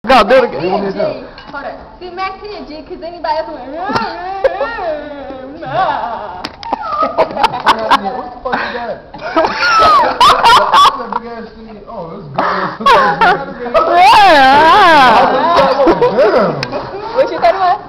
Go, do it again. Hold on. See, Max here, G, because anybody else went, What the fuck is that? That big ass shit. Oh, it's good. Yeah. what you thought it was?